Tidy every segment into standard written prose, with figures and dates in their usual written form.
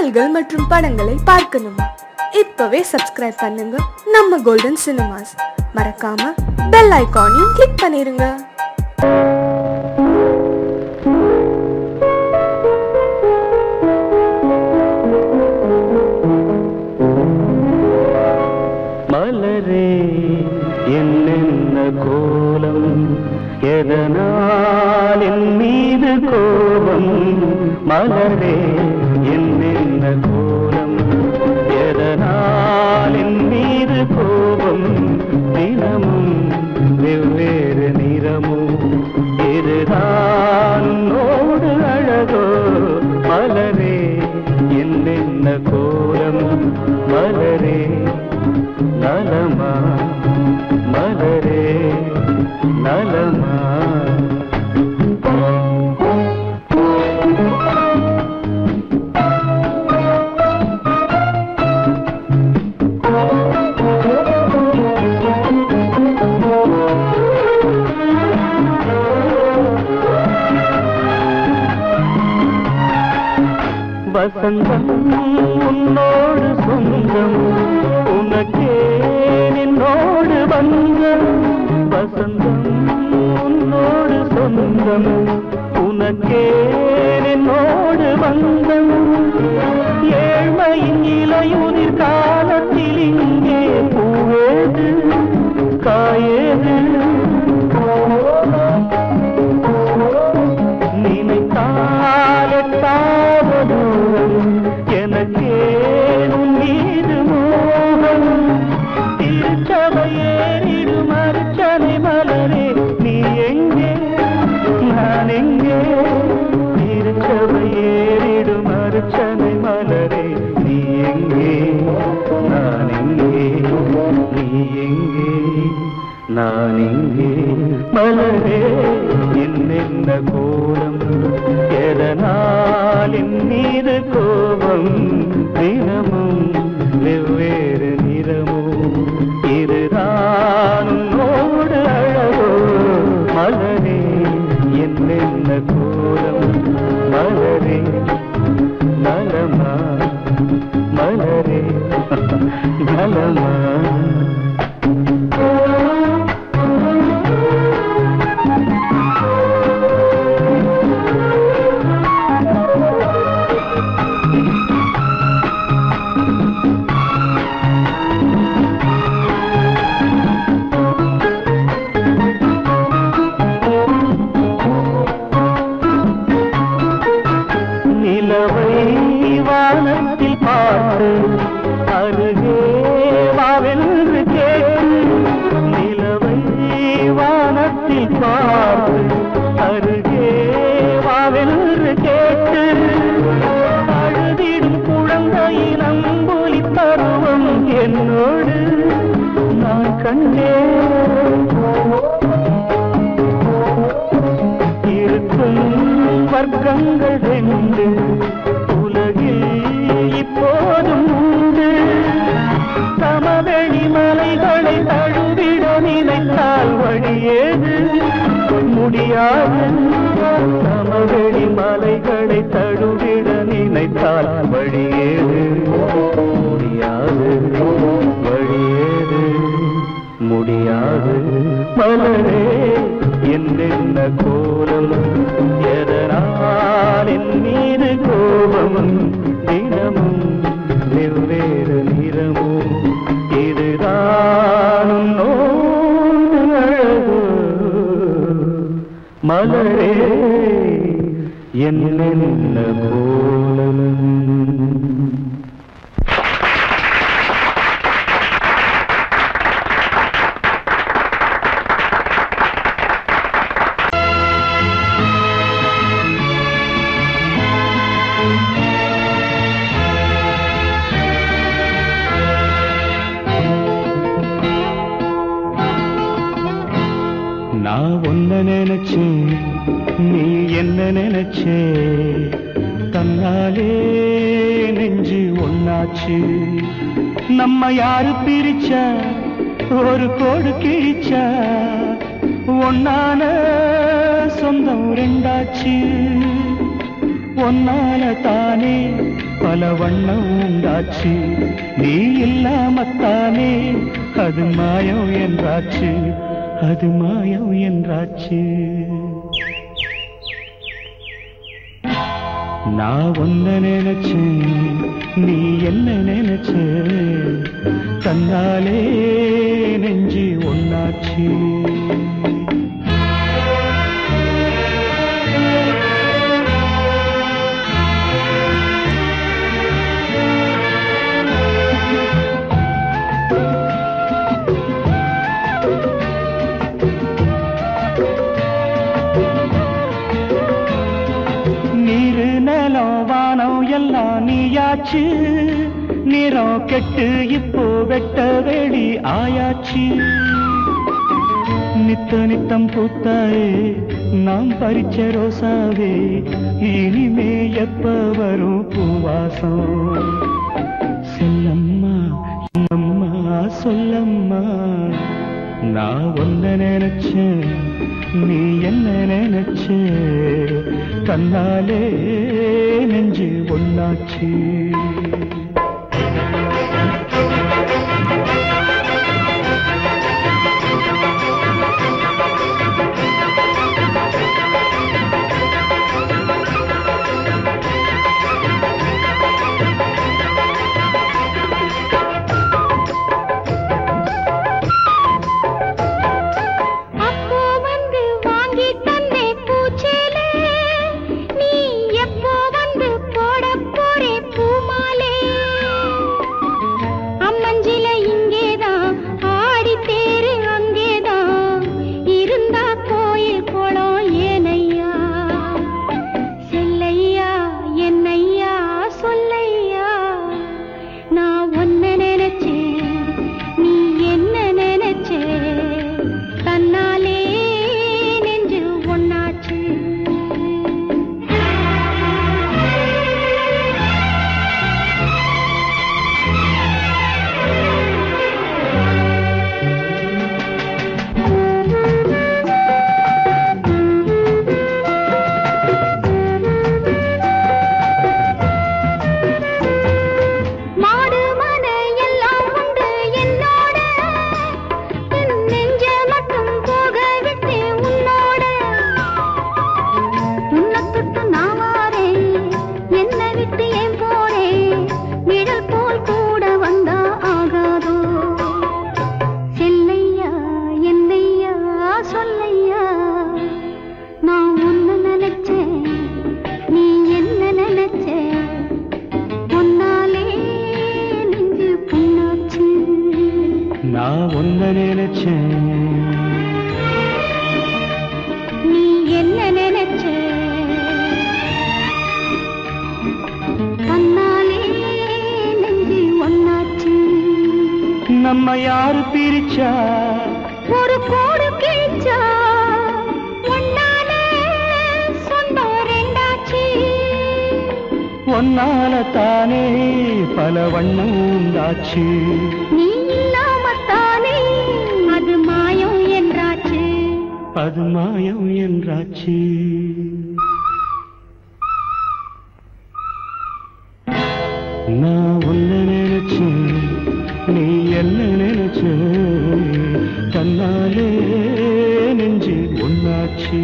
பாடல்கள் மற்றும் படங்களை பார்க்கணுமா? இப்பவே சப்ஸ்கிரைப் பண்ணுங்க நம்ம கோல்டன் சினிமாஸ். மறக்காம பெல் ஐகானையும் கிளிக் பண்ணிருங்க. மலரே என்ன கோலம், எதனால் என் மீது கோபம்? மலரே என்ன கோலம், எதனால் என் மீது கோபம்? தினமும் வெவ்வேறு நிறமும், இதுதான் உன்னோடு அழகோ? மலரே என்ன கோலம், மலரே நலமா, மலரே நலமா? வசந்தம் உன்னோடு சொந்தம், உனக்கே நின்னோடு பந்தம். வசந்தம் உன்னோடு சொந்தம், உனக்கே நின்னோடு பந்தம். ஏழ்மையின் இலையுதிர் காலத்தில் இங்கே பூவேது காயேது? நினைத்தாலெட்டாவது எனக்கே உன் மீது மோகம். திருச்சபையேறிடும் அர்ச்சனை மலரே, நீ எங்கே நான் எங்கே? திருச்சபையேறிடும் அர்ச்சனை மலரே, நீ எங்கே நான் எங்கே? நீ எங்கே நான் எங்கே? மலரே என்ன கோலம், எதனால் என் மீது கோபம்? தினமும் வெவ்வேறு நிறமும், இதுதான் உன்னோடு அழகோ? மலரே என்ன கோலம், மலரே நலமா, மலரே நலமா? வானத்தில் பார்த்து அருகே வாவென்று கேட்டு, நிலவை வானத்தில் பார்த்து அருகே வாவென்று கேட்டு, அழுதிடும் குழந்தையின் அம்புலி பருவம் என்னோடு நான் கண்டேன். இருக்கும் வர்க்கங்கள் ரெண்டு உலகில் இப்போதும் உண்டு. சமவெளி மலைகளை தழுவிட நினைத்தால் வழியேது? முடியாது. சமவெளி மலைகளை தழுவிட நினைத்தால் வழியேது? முடியாது. வழியேது? முடியாது. மலரே என்ன கோலம், எதனால் என் மீது கோபம்? தினமும் வெவ்வேறு நிறமும், இதுதான் உன்னோடு அழகோ? மலரே என்ன கோலம். நான் ஒன்ன நினைச்சேன், நீ என்ன நினைச்சே? தன்னாலே நெஞ்சு ஒன்னாச்சு. நம்ம யாரு பிரிச்சா ஒரு கோடு கிழிச்சா? ஒன்னான சொந்தம் ரெண்டாச்சு. ஒன்னால தானே பல வண்ணம் உண்டாச்சு. நீ இல்லாமத்தானே அது மாயம் என்றாச்சு, அது மாயம் என்றாச்சு. நான் ஒன்ன நினைச்சேன், நீ என்ன நினைச்ச, தன்னாலே நெஞ்சு ஒன்னாச்சு. எல்லாம் நீயாச்சு, நிறம் கெட்டு இப்போ வெட்ட வெளி ஆயாச்சு. நித்த நித்தம் பூத்தாயே நாம் பறிச்ச ரோசாவே, இனிமே எப்ப வரும் பூவாசம். சொல்லம்மா அம்மா சொல்லம்மா, நான் ஒன்ன நினைச்சேன், நீ என்ன நினைச்ச, தன்னாலே நெஞ்சு ஒன்னாச்சு. நான் ஒன்ன நினைச்சேன், நீ என்ன நினைச்ச, தன்னாலே நெஞ்சு ஒன்னாச்சு. நம்ம யாரு பிரிச்சா ஒரு கோடு கிழிச்சா, ஒன்னாலே சொந்தம் ரெண்டாச்சு. ஒன்னால தானே பல வண்ணம் உண்டாச்சு. நீ இல்லாமத்தானே அது மாயம் என்றாச்சு, அது மாயம் என்றாச்சு. நான் ஒன்ன நினைச்சேன், நீ என்ன நினைச்ச, தன்னாலே நெஞ்சு ஒன்னாச்சு.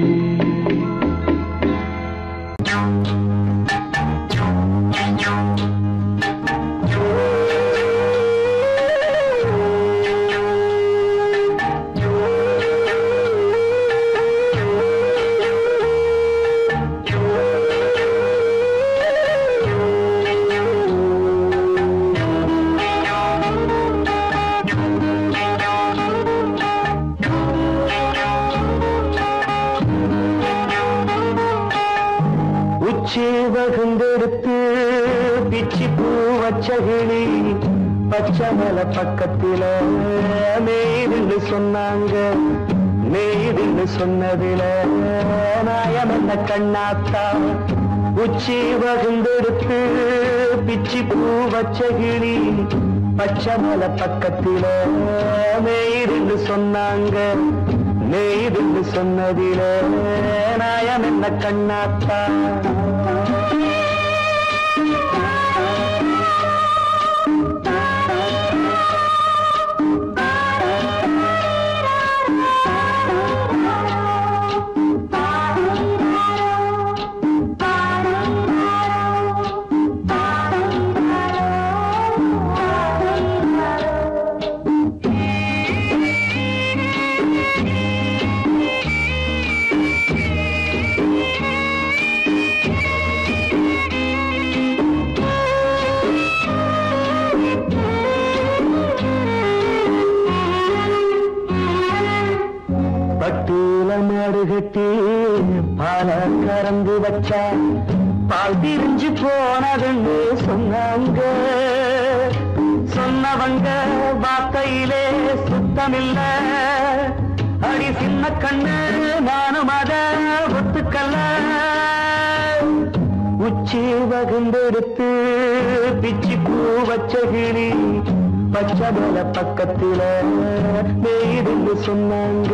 வகுந்தெடுத்து பிச்சி பூ வச்சகிளி பச்சமல பக்கத்தில மேய்துன்னு சொன்னாங்க. மேய்துன்னு சொன்னதில நாயம் என்ன கண்ணாத்தா. உச்சி வகுந்தெடுத்து பிச்சி பூ வச்சகிளி பச்சமல பக்கத்தில மேய்துன்னு சொன்னாங்க. மேய்துன்னு சொன்னதில நாயம் என்ன கண்ணாத்தா. பால கறந்து வச்சா பால் திரிஞ்சு போனதுன்னு சொன்னாங்க. சொன்னவங்க வார்த்தையிலே சுத்தமில்ல. அடி சின்ன கண்ணு நானும் அத ஒத்துக்கல்ல. உச்சி வகுந்தெடுத்து பிச்சி பூ வச்ச கிளி பச்சை மேல பக்கத்துல மேய்துன்னு சொன்னாங்க.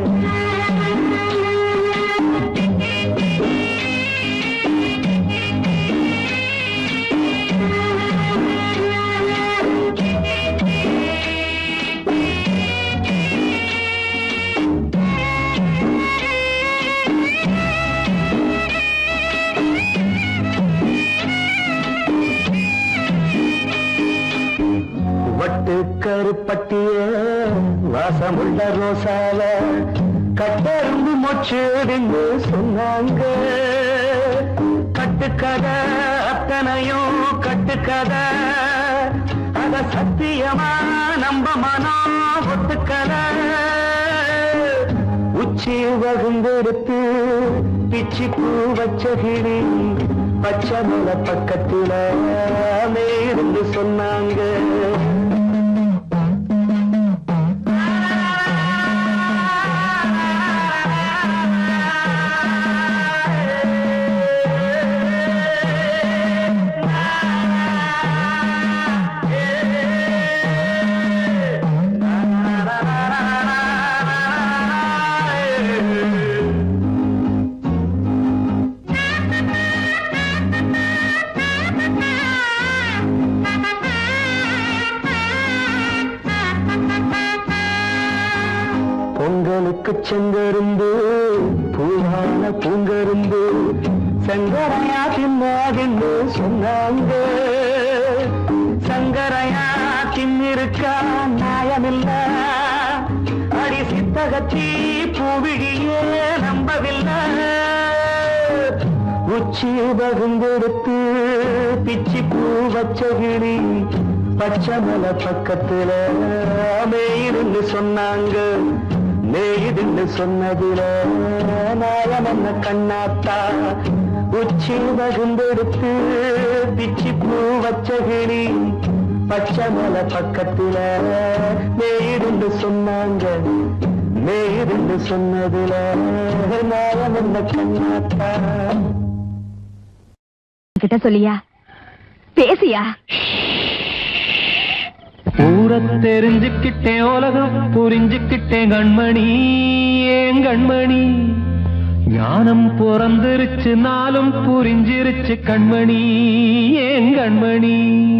வட்டு கருப்பட்டிய வாசமுள்ள ரோசால கட்டெரும்பு மொச்சுடுன்னு சொன்னாங்க. கட்டுக்கதை அத்தனையும் கட்டுக்கதை, அத சத்தியமா நம்ப மனம் ஒத்துக்கதை. உச்சி வகுந்தெடுத்து பிச்சி பூ வச்ச கிளி பச்சை மலை பக்கத்துல மேருந்து சொன்னாங்க. பொங்கலுக்கு செங்கரும்பு பூவான பூங்கரும்பு சங்கரையா தின்னாதின்னு சொன்னாங்க. சங்கரையா தின்னிருக்கா நியாயமில்ல. அடி சித்தகத்தி பூவிழியே நம்பவில்லை. உச்சி வகுந்தெடுத்து பிச்சி பூ வச்ச கிளி பச்சை மலை பக்கத்துல மேயிருந்து சொன்னாங்க. மேயிருந்து சொன்னதில நாயம் என்ன கண்ணாத்தா. உச்சி வகுந்தெடுத்து பிச்சி பூ வச்ச கிளி பச்சை மலை பக்கத்துல மேயிருந்து சொன்னாங்க. மேயிருந்து சொன்னதில நாயம் என்ன கண்ணாத்தா. கிட்ட சொல்லியா பேசியா? ஊர தெரிஞ்சுக்கிட்டேன் உலகம் புரிஞ்சுக்கிட்டேன் கண்மணி ஏன் கண்மணி. ஞானம் பிறந்திருச்சு நாளும் புரிஞ்சிருச்சு கண்மணி ஏன் கண்மணி.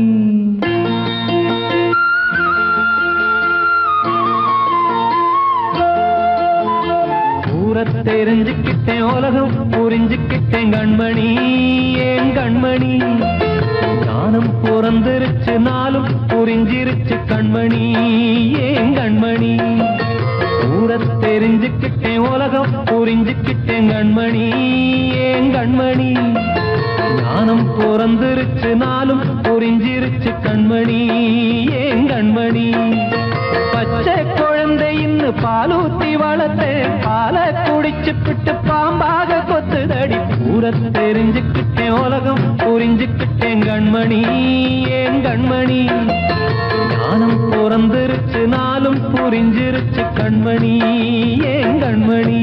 ஊர தெரிஞ்சுக்கிட்டேன் உலகம் புரிஞ்சுக்கிட்டேன் கண்மணி ஏன் கண்மணி. ஞானம் பிறந்திருச்சு நாளும் புரிஞ்சிருச்சு கண்மணி ஏன் கண்மணி. ஊர தெரிஞ்சுக்கிட்டேன் உலகம் புரிஞ்சுக்கிட்டேன் கண்மணி ஏன் கண்மணி. ஞானம் பிறந்திருச்சு நாளும் புரிஞ்சிருச்சு கண்மணி ஏன் கண்மணி. பச்சை குழந்தை இன்னும் பாலூத்தி வளர்த்து பாலை குடிச்சு பிட்டு பாம்பாக கொத்துதடி. ஊர தெரிஞ்சுக்கிட்டேன் உலகம் புரிஞ்சுக்கிட்டேன் கண்மணி ஏன் கண்மணி. ஞானம் பிறந்திருச்சு நாளும் புரிஞ்சிருச்சு கண்மணி ஏன் கண்மணி.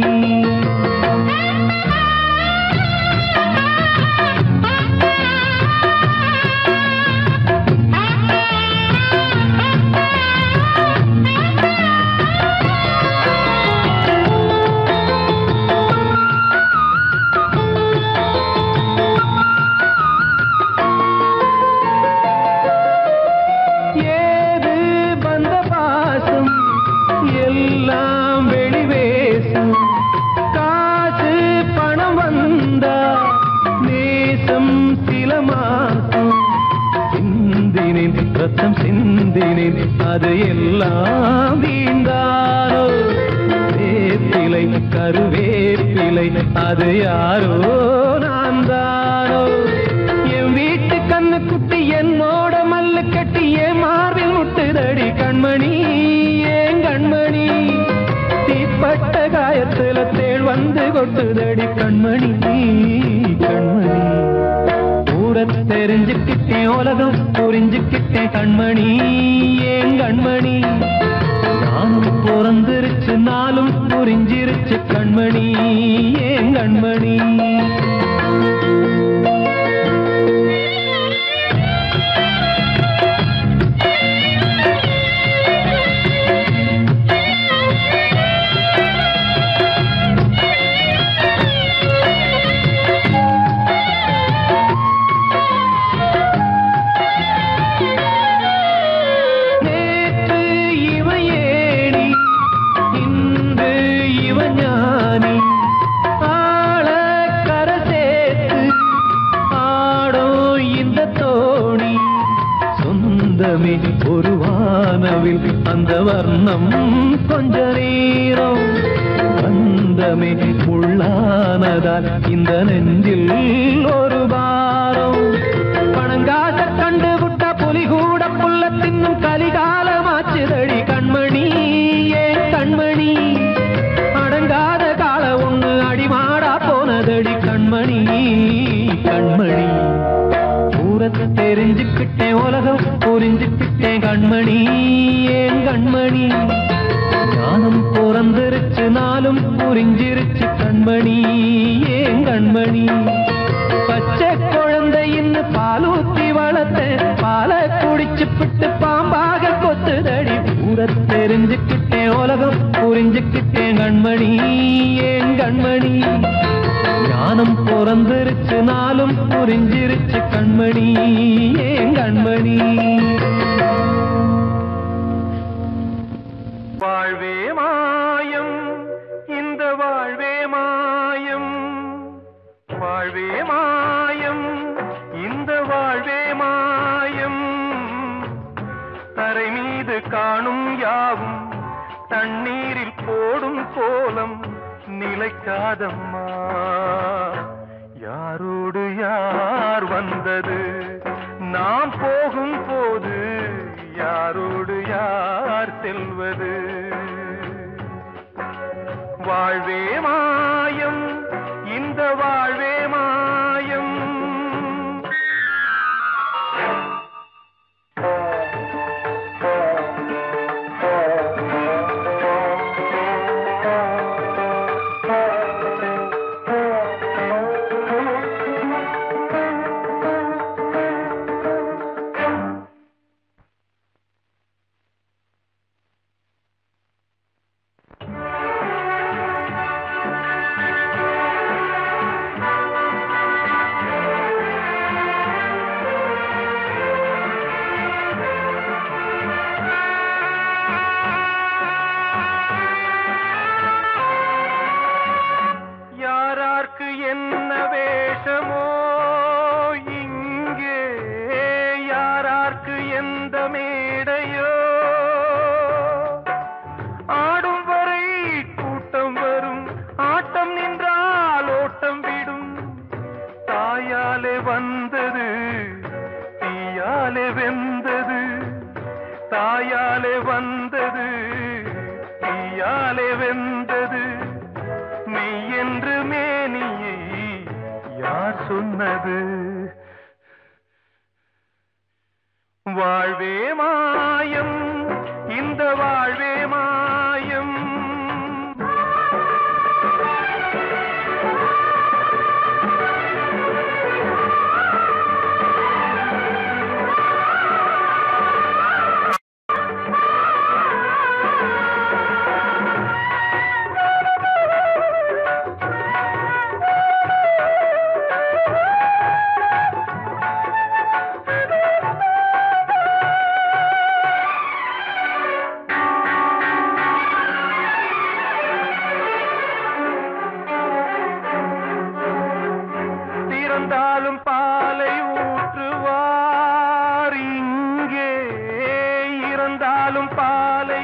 அது எல்லாம் வீண்டாரோ வேப்பிலை கருவேப்பிலை அது யாரோ நான் தானோ. என் வீட்டு கண்ணு குட்டி என்னோட மல்லு கட்டி என் மார்பில் முட்டுதடி கண்மணி ஏன் கண்மணி. தீப்பட்ட காயத்துல தேள் வந்த வந்து கொட்டுதடி கண்மணி கண்மணி. ஊரை தெரிஞ்சுக்கிட்டேன் உலகம் புரிஞ்சுக்கிட்டேன் கண்மணி ஏன் கண்மணி. நானும் பிறந்திருச்சு நாளும் புரிஞ்சிருச்சு கண்மணி ஏன் கண்மணி. ஒரு வானவில் அந்த வர்ணம் கொஞ்ச நேரம் பந்தமே உள்ளானதால் இந்த நெஞ்சில் ஒரு பாரம். பணங்காச கண்டு விட்ட புலி கூட புல்ல தின்னும் கலிகாலமாச்சுதடி கண்மணி ஏன் கண்மணி. அடங்காத கால ஒண்ணு அடிமாடா போனதடி கண்மணி கண்மணி. தெரிஞ்சுக்கிட்டேன் உலகம் புரிஞ்சுக்கிட்டேன் கண்மணி ஏன் கண்மணி. ஞானம் பிறந்திருச்சு நாளும் புரிஞ்சிருச்சு கண்மணி ஏன் கண்மணி. பச்சை குழந்தையின் பாலூத்தி வளர்த்த பாலை குடிச்சு பிட்டு பாம்பாக கொத்துதடி. ஊரை தெரிஞ்சுக்கிட்டேன் உலகம் புரிஞ்சுக்கிட்டேன் கண்மணி ஏன் கண்மணி. ஞானம் பிறந்திருச்சு நாளும் புரிஞ்சிருச்சு கண்மணி ஏன் கண்மணி. வாழ்வே மாயம் இந்த வாழ்வே மாயம். வாழ்வே மாயம் இந்த வாழ்வே மாயம். தரை மீது காணும் யாவும் தண்ணீரில் போடும் கோலம் நிலைக்காதம்மா. யாரோடு யார் வந்தது நாம் போகும் போது யாரோடு யார் செல்வது. வாழ்வே மாயம் இந்த வாழ்வே மாயம். என்ன வேஷமோ இங்கே யாரார்க்கு எந்த மேடையோ. ஆடும் வரை கூட்டம் வரும் ஆட்டம் நின்றால் ஓட்டம் விடும். தாயாலே வந்தது தீயாலே வெந்தது. தாயாலே வந்தது தீயாலே வெந்தது. மெய் என்று மேனியை யார் சொன்னது. வாழ்வே மாயம் இந்த வாழ்வே மாயம். இறந்தாலும் பாலை ஊற்றுவார் இங்கே. இறந்தாலும் பாலை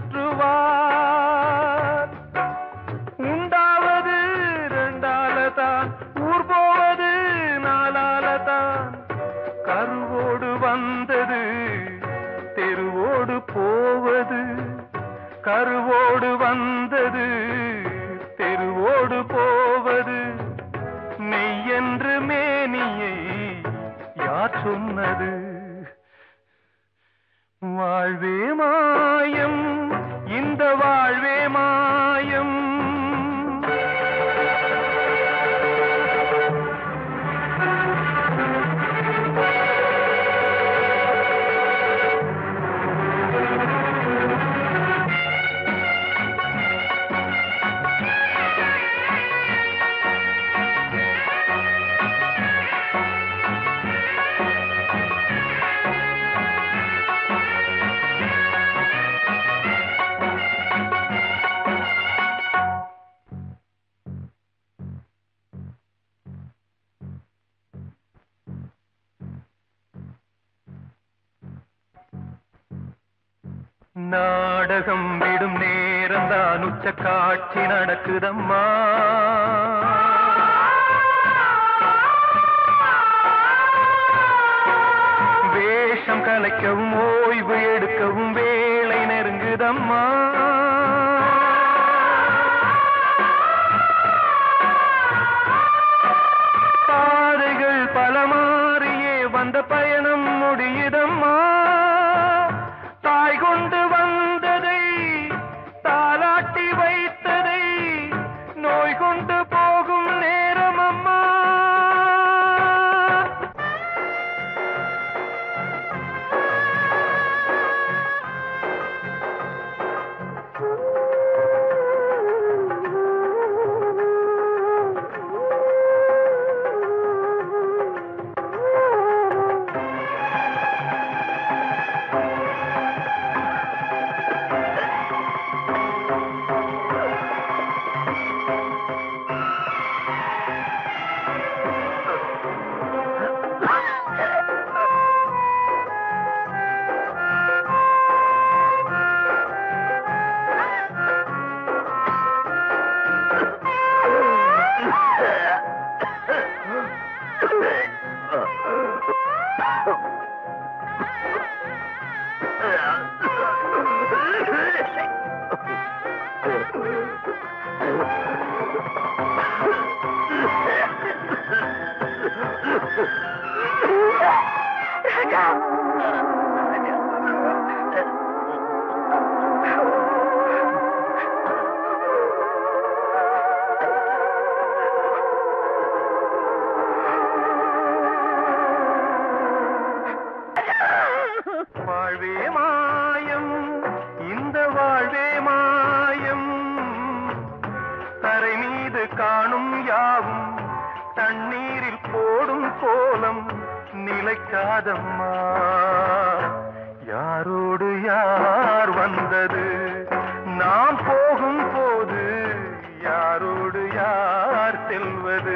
ஊற்றுவார். உண்டாவது ரெண்டாலதான் ஊர் போவது நாலாலதான். கருவோடு வந்தது தெருவோடு போவது. கருவோடு வந்தது தெருவோடு போ வாழ்வே மாயம் இந்த வாழ்வே மாயம் நாடகம் விடும் நேரம்தான் உச்ச காட்சி நடக்குதம்மா வேஷம் கலைக்கவும் ஓய்வு எடுக்கவும் வேளை நெருங்குதம்மா பாதைகள் பல மாறியே வந்த பயணம் முடியுதம்மா தாய் கொண்டு வந்ததை தாலாட்டி வைத்ததை நோய் கொண்டு போகும் நேரம் அம்மா வாழ்வே மாயம் இந்த வாழ்வே மாயம் தரை மீது காணும் யாவும் தண்ணீரில் போடும் கோலம் நிலைக்காதம்மா யாரோடு யார் வந்தது நாம் போகும் போது யாரோடு யார் செல்வது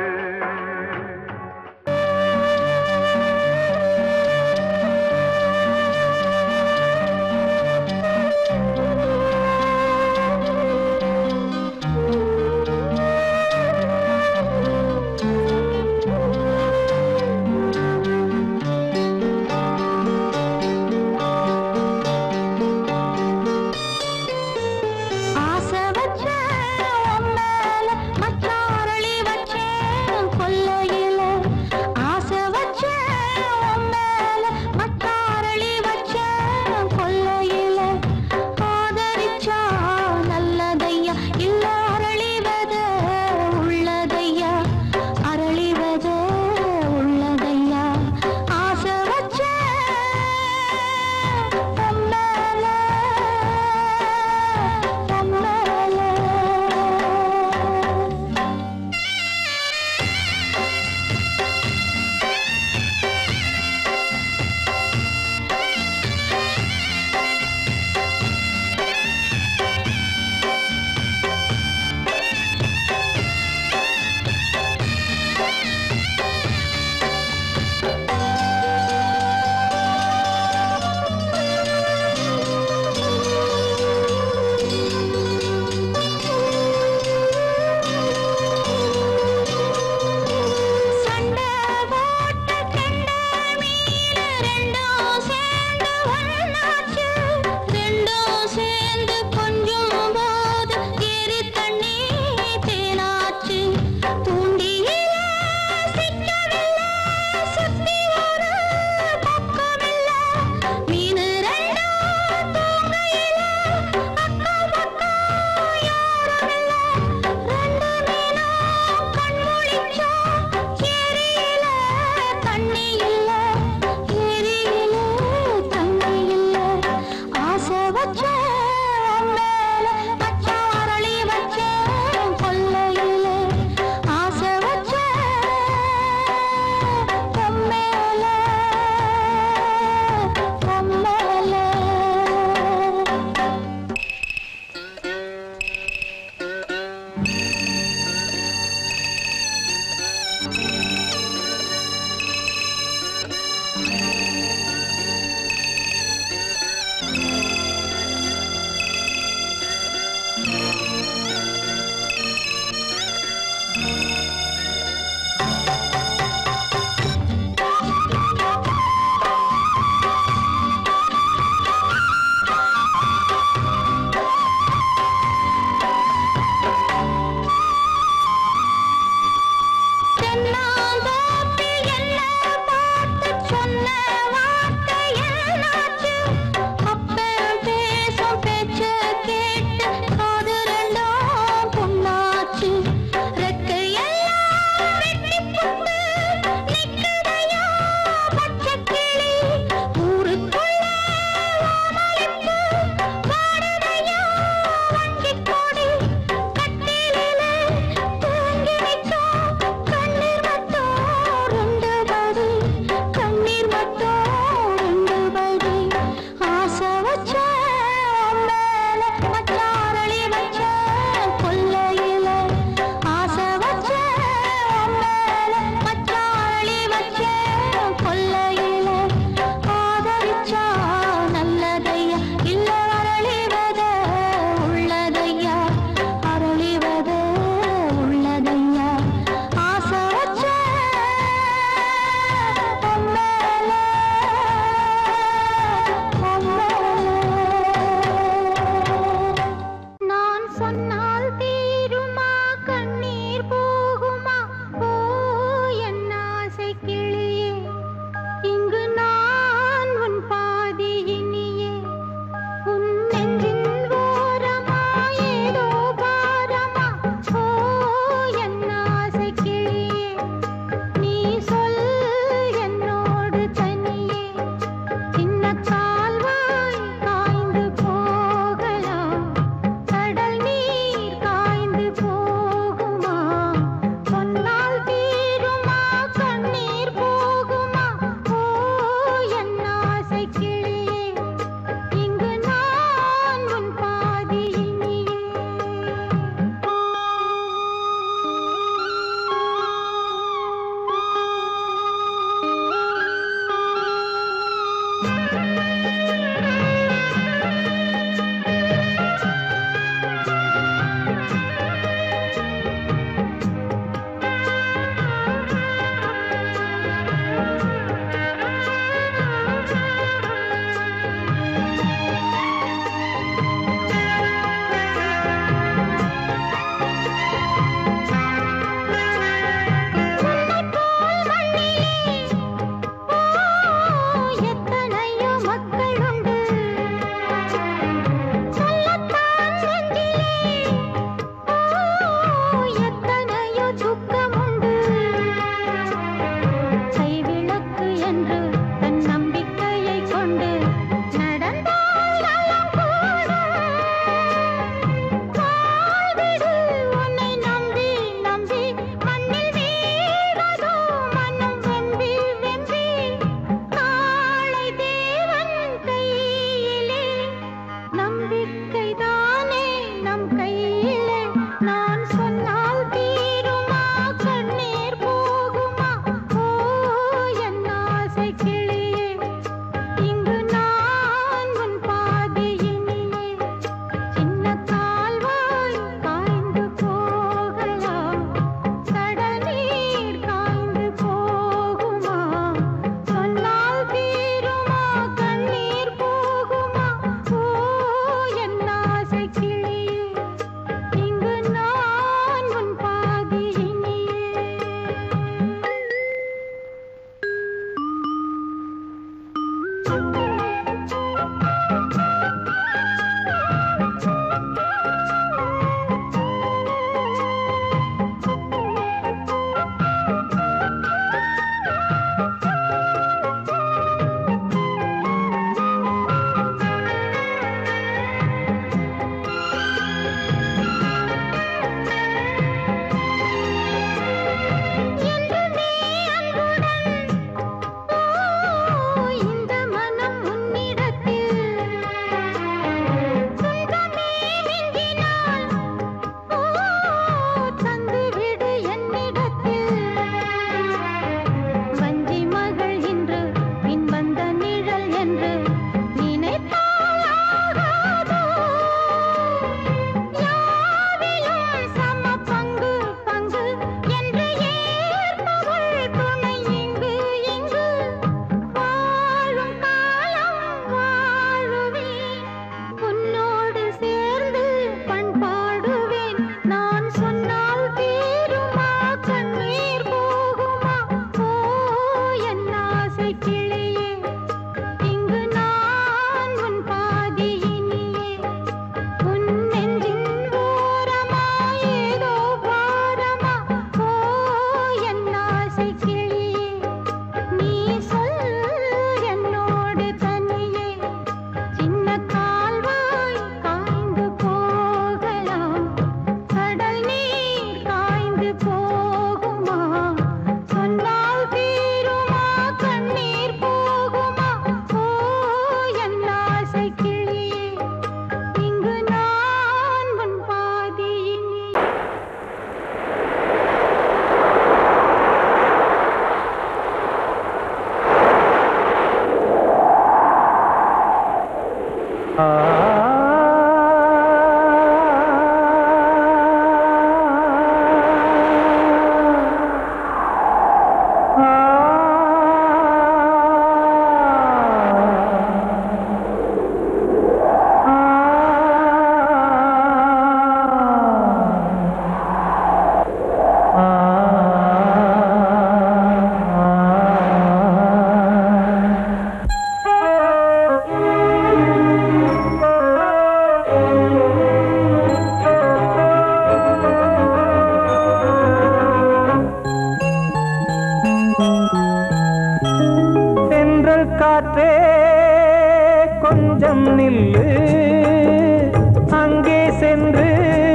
காற்றே கொஞ்சம் நில்லு, அங்கே சென்று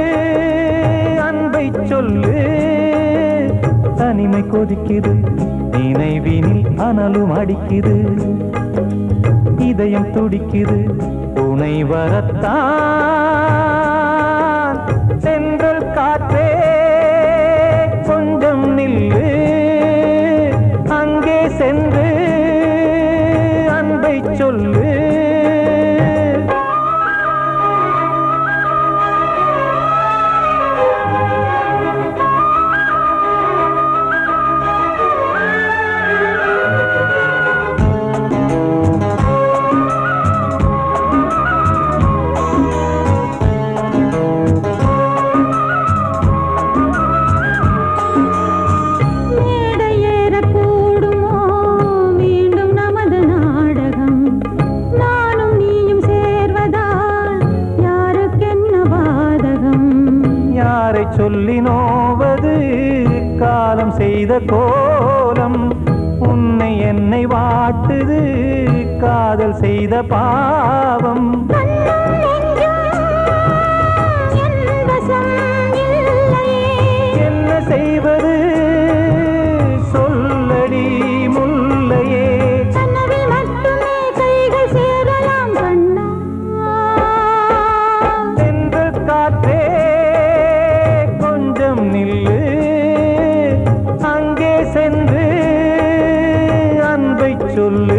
அன்பை சொல்லு. தனிமை கொதிக்குது, நினைவினில் அனலும் அடிக்குது, இதயம் துடிக்குது துணை வரத்தான். சென்றல் காற்றே கொஞ்சம் நில்லு, அங்கே சென்று அன்பை சொல்லு. சொல்லி நோவது காலம் செய்த கோலம், உன்னை என்னை வாட்டுது காதல் செய்த பாவம். என்ன செய்வது சொல்லடி முல்லையே, சென்று காற்றே நில்லு, அங்கே சென்று அன்பை சொல்லு.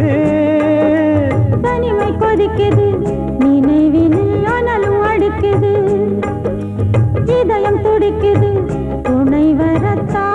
தனிமை கொதிக்குது, நினைவினில் அனலும் அடிக்குது, இதயம் துடிக்குது துணை வரத்தான்.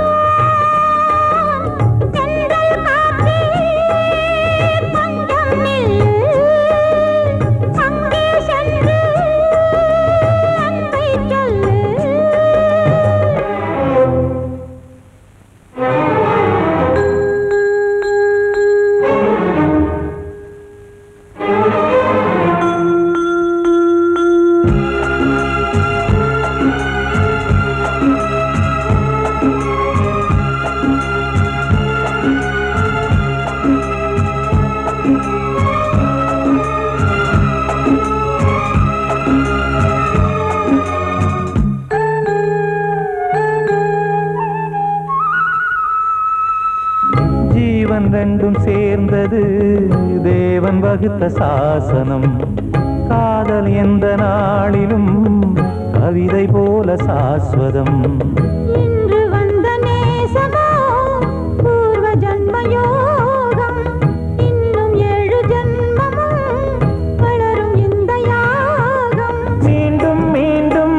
ஜீவன் ரெண்டும் சேர்ந்தது தேவன் வகுத்த சாசனம், காதல் எந்த நாளிலும் கவிதை போல சாஸ்வதம். இன்று வந்த நேசமோ பூர்வ ஜன்மயோகம், இன்னும் 7 ஜன்மமும் வளரும் இந்த யாகம். மீண்டும் மீண்டும்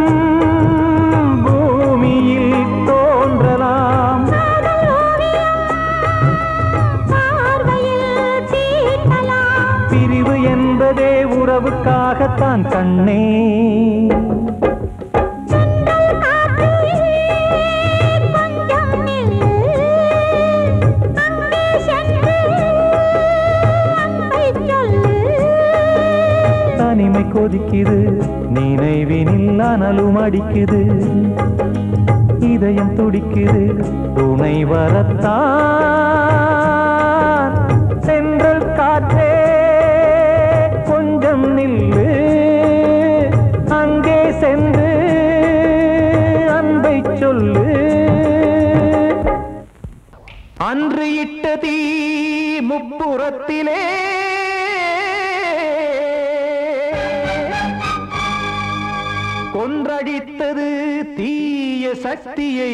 பூமியில் தோன்றலாம், பிரிவு என்பதே உறவுக்காகத்தான் கண்ணே. தனிமை கொதிக்குது, நினைவினில் அனலும் அடிக்குது, இதயம் துடிக்குது துணை வரத்தான். சென்றல் காற்றே கொஞ்சம் நில்லு, அங்கே சென்று அன்பை சொல்லு. அன்று இட்ட தீ முப்புறத்திலே கொன்றடித்தது தீய சக்தியை,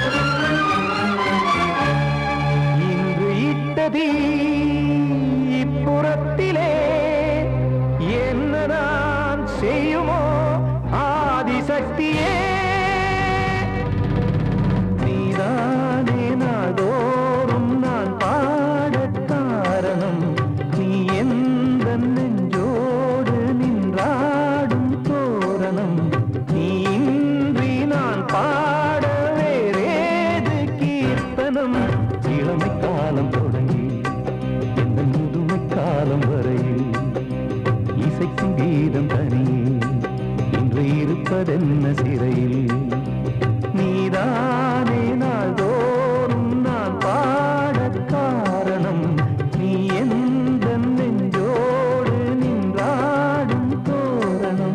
இன்று இட்ட தீ புறத்திலே என்ன நான் செய்யுமோ ஆதிசக்தியே நீதானே நாடோறும் நான் பாடக் காரணம் நீ எந்த நெஞ்சோடு நின்றாடும் தோரணம் நீ இன்றி நான் பாட வேறேது கீர்த்தனம் இளமை காலம் தொடங்கி இந்த முதுமை காலம் வரையில் இசைக்கும் கீதம் தனியே இன்று இருப்பதென்ன சிறையில் நீதானே நாள்தோறும் நான் பாடக் காரணம் நீ எந்த நெஞ்சோடு நின்றாடும் தோரணம்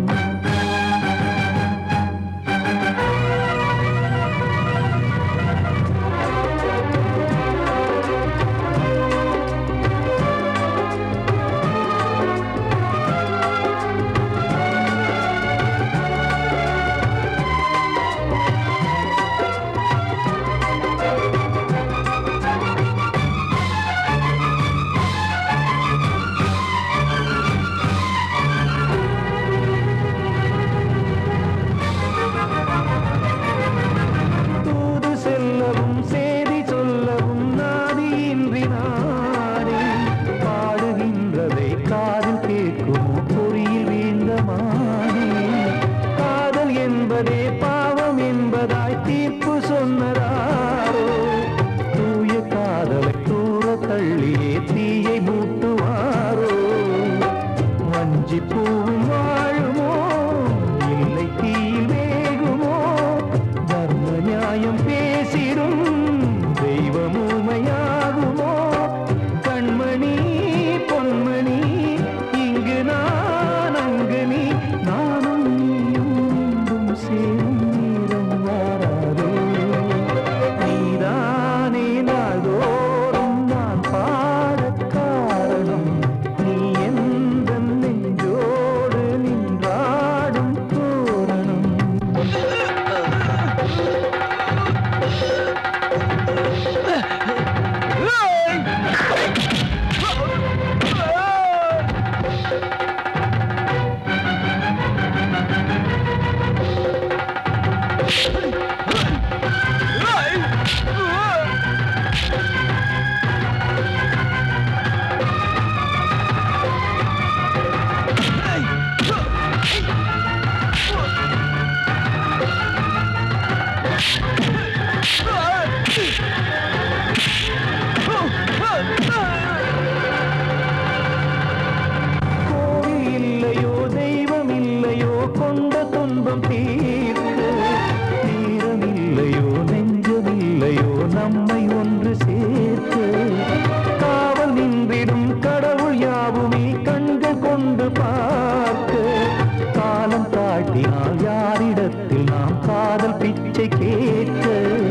நம்மை ஒன்று சேர்த்து காவல் நின்றிடும் கடவுள் யாவுமே கண்கள் கொண்டு பார்க்க காலம் தாட்டினால் யாரிடத்தில் நாம் காதல் பிச்சை கேட்க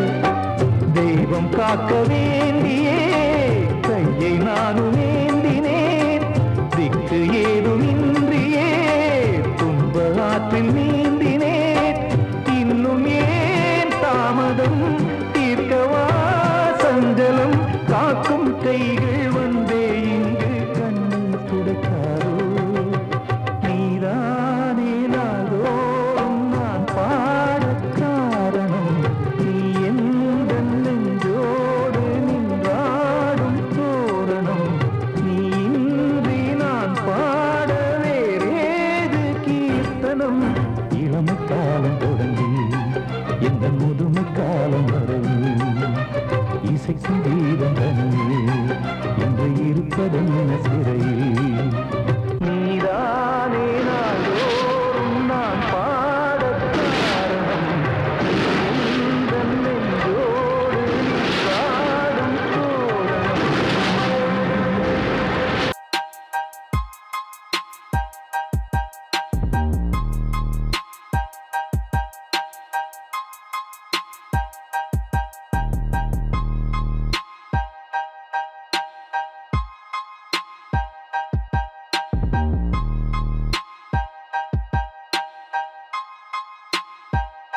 தெய்வம் காக்க வேண்டியே கையை நானும் ஏந்தினேன் திக்கு ஏதுமின்றியே துன்ப ஆற்றில் நீந்தினேன் இன்னும் ஏன் தாமதம் தீர்க்கவா சஞ்சலம் காக்கும் கைகள் வந்தே இங்கு கண்ணீர் துடைக்காரோ நீதானே நாளோறும் நான் பாடக் காரணம் நீ எந்த நெஞ்சோடு நின்றாடும் தோரணம் நீ இன்றி நான் பாட வேறேது கீர்த்தனம் இளமை காலம் தொடங்கி எந்த முதுமை காலம் வரையில் இசைக்கும் கீதம் தனியே என்று இருப்பதென்ன சிறையில்